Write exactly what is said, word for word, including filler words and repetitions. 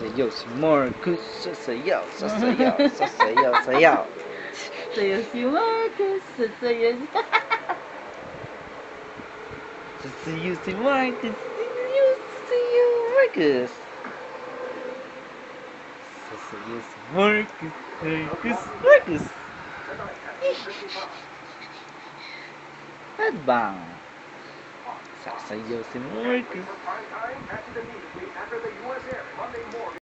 Sasayaw si Marcus. Sasayaw, sasayaw, sasayaw, sayaw. Sayaw si Marcus. Sasayaw si... Sasayaw si Marcus. Sasayaw, sasayaw, Marcus. Sasayaw si Marcus. Marcus, Marcus. Headbang. Sasayaw si Marcus.